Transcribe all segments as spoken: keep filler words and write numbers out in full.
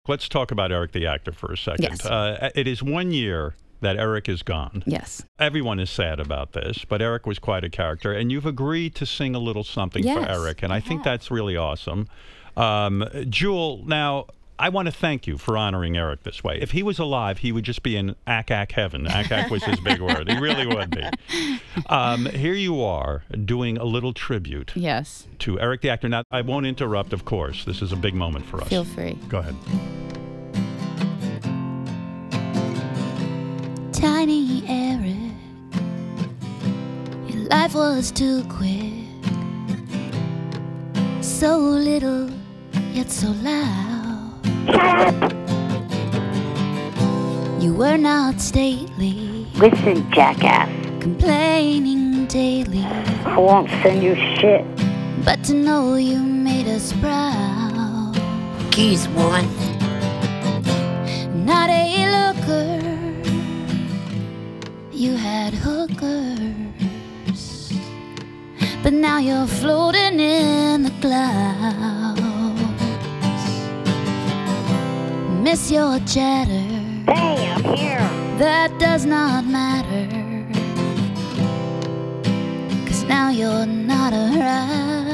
Let's talk about Eric the actor for a second. Yes. Uh, it is one year that Eric is gone. Yes. Everyone is sad about this, but Eric was quite a character, and you've agreed to sing a little something yes, for Eric, and I, I think have. that's really awesome. Um, Jewel, now, I want to thank you for honoring Eric this way. If he was alive, he would just be in ack-ack heaven. Ack-ack was his big word. He really would be. Um, here you are doing a little tribute yes. to Eric the actor. Now, I won't interrupt, of course. This is a big moment for us. Feel free. Go ahead. Tiny Eric, your life was too quick, so little yet so loud. Shut up! You were not stately, Listen, jackass. complaining daily, I won't send you shit. but to know you made us proud. Geez, woman. Not a looker, you had hookers, but now you're floating in the clouds. Miss your chatter, Hey, I'm here. that does not matter, 'cause now you're not around.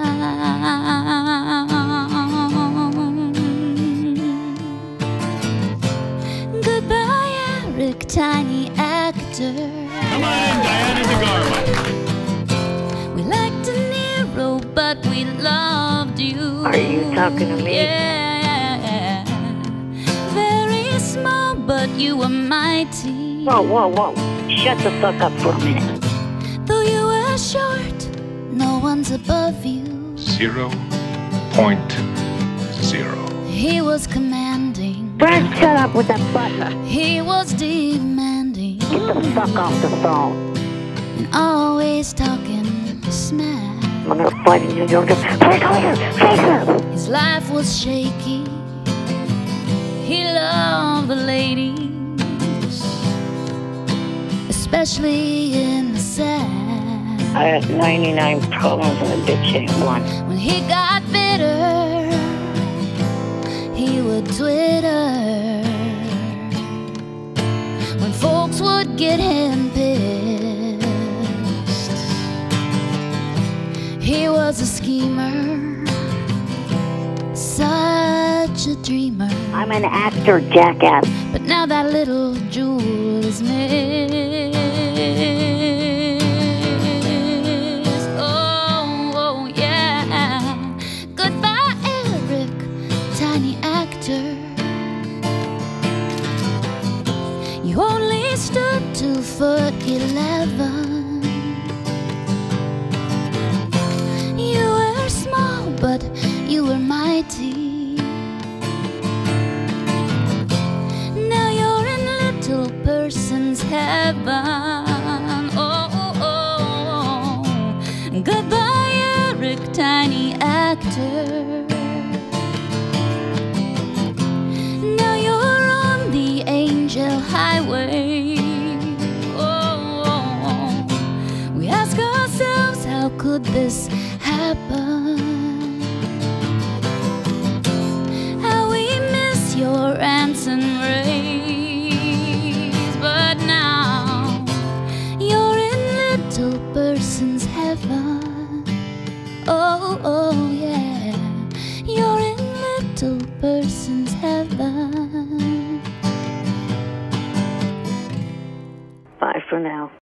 Goodbye, Eric, tiny actor. Come on in, Diana DeGarmo. We liked De Niro, but we loved you. Are you talking to me? Yeah. Very small, but you were mighty. Whoa, whoa, whoa. Shut the fuck up for a minute. Though you were short, no one's above you. Zero point zero. He was commanding, Brad, shut up with that butler. he was demanding, Get the fuck off the phone. and always talking smack. I'm gonna fight in New York. Hey, come here. Face her. His life was shaky, he loved the ladies, especially in the sack. I had ninety-nine problems and a bitch ain't one. When he got bitter, he would twitter. When folks would get him pissed, he was a schemer, such a dreamer. I'm an actor, jackass. But now that little jewel is missed. Oh, oh, yeah. Goodbye, Eric, tiny actor. You only stood two foot eleven. You were small, but you were mighty. Now you're in little person's heaven. Oh, oh, oh. Goodbye, Eric, tiny actor. Now you're on the angel highway. Oh, oh, oh. We ask ourselves, how could this happen? How we miss your rants and raves, but now you're in little person's heaven. Oh, oh, yeah, you're in little person's heaven. Bye for now.